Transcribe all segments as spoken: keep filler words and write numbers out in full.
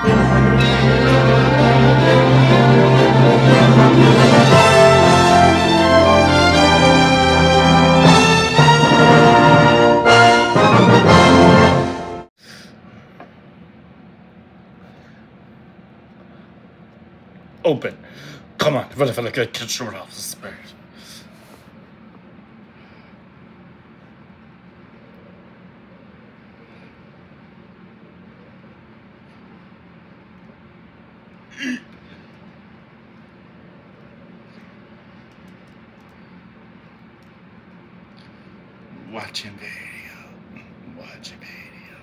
Open. Come on, really feel like I can short off the spirit. Watching video. Watching video.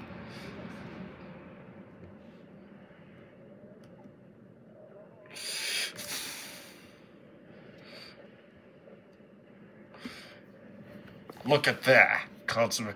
Look at that. Consummate.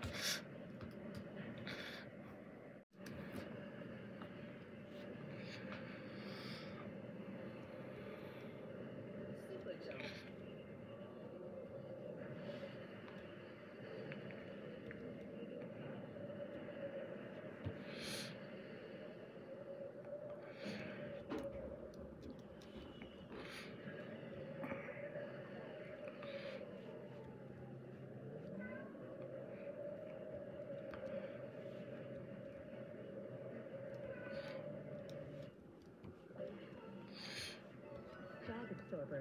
Absorber.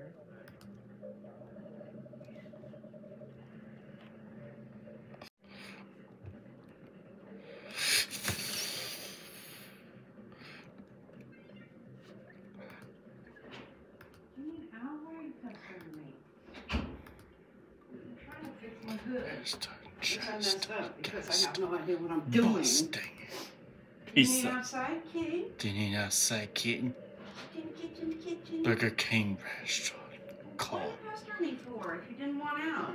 Just, just, because I have no idea what I'm doing. Busting. Do you need outside, kitty? Do you need outside, kitten? Kitchen, kitchen, kitchen. Burger King restaurant. Call. What are you restauranting for if you didn't want out?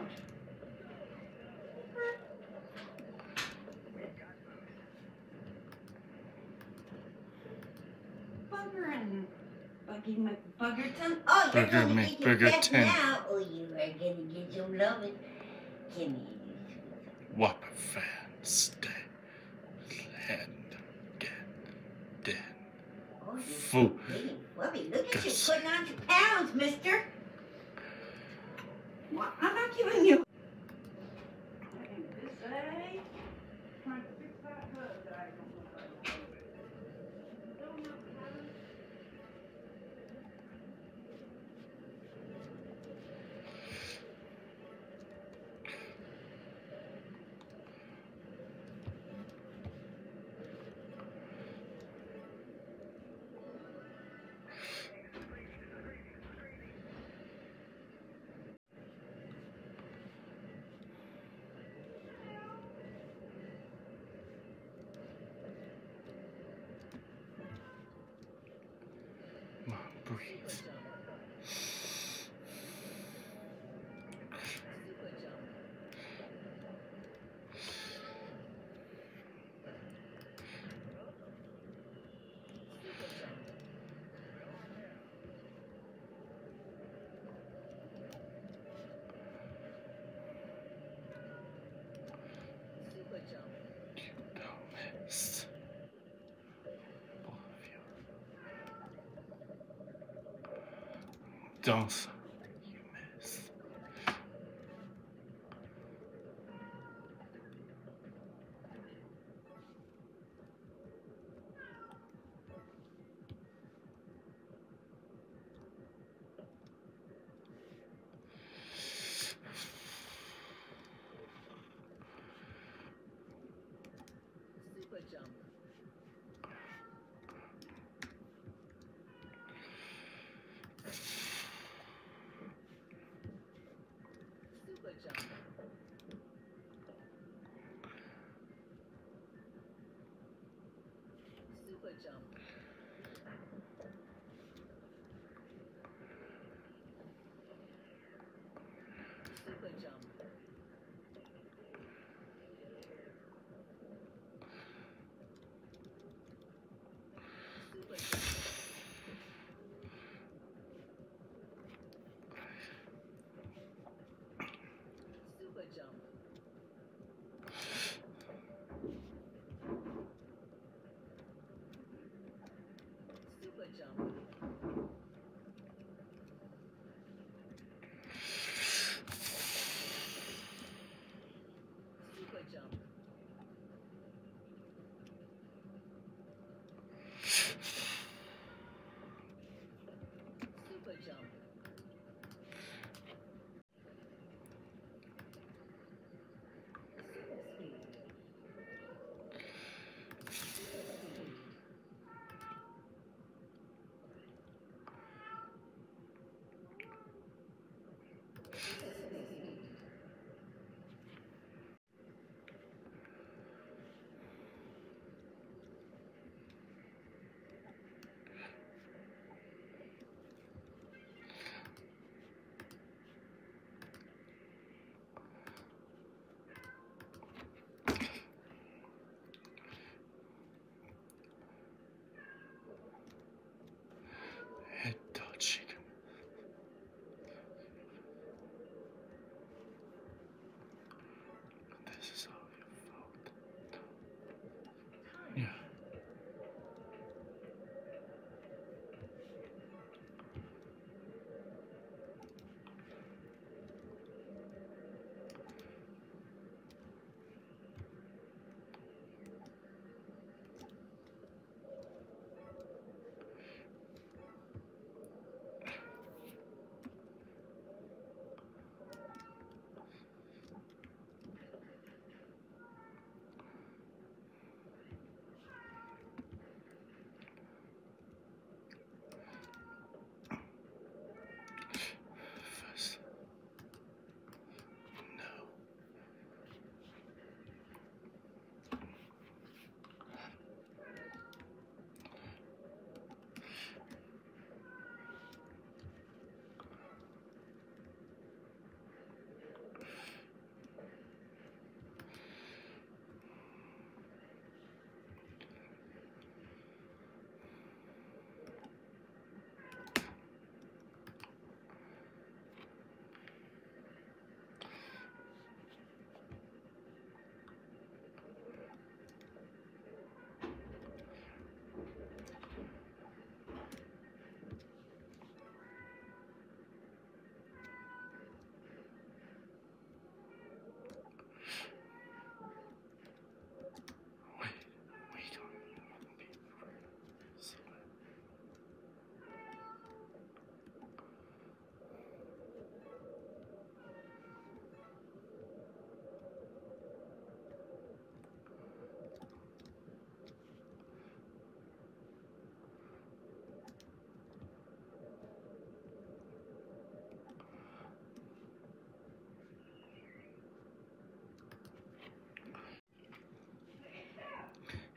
Bugger and Buggy McBuggerton. Oh, you're Burger gonna Mc- get your Burger pet ten. now. Oh, you are gonna get your loving. Give me. Whopper fan. Stay. Hand. Get. Dead. Oh, you're Food. big. Wubby, look at you Gus. putting on your pounds, mister. Well, I'm not giving you. Trying to fix that hood that I don't know how to do. Don't know how to. Come on, breathe. You don't miss. Both of you. Don't you miss. Super jump. Super jump. Super jump. Super jump. Super jump. Super jump.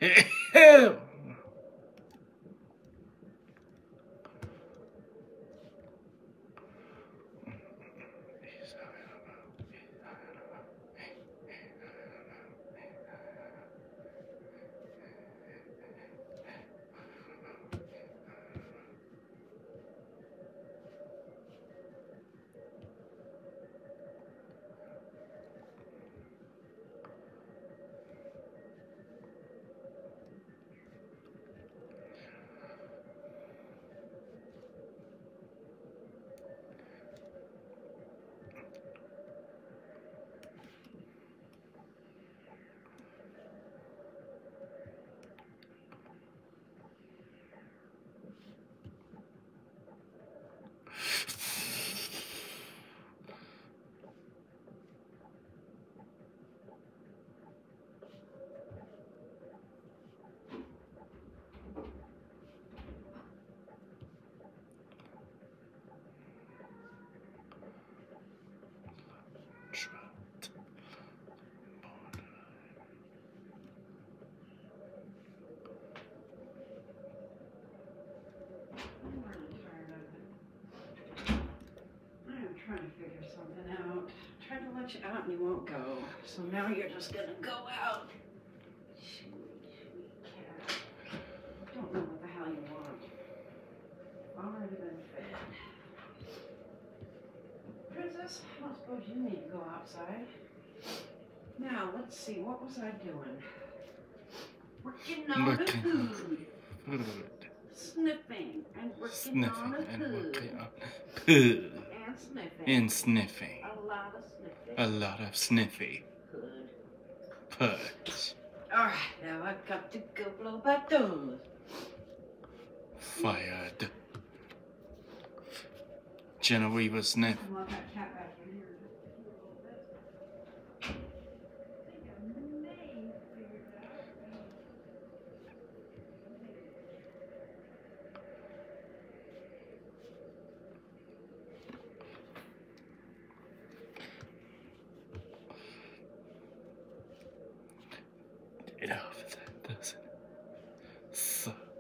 I'm really tired of it. I'm trying to figure something out. Tried to let you out and you won't go. So now you're just gonna go out. Sweet, sweet cat. Don't know what the hell you want. Already been fed. Princess, I don't suppose you need to go outside. Now, let's see, what was I doing? Working on the Working on food. Food. Sniffing and working on Sniffing the and food. working on poo. And sniffing. And sniffing. A lot of sniffing. A lot of sniffy. Good. Put. Alright, now I've got to go blow my nose. Fired. Genevieve Sniff. I want that cat back in here just a little bit. I think I may figure it out. It off that doesn't suck.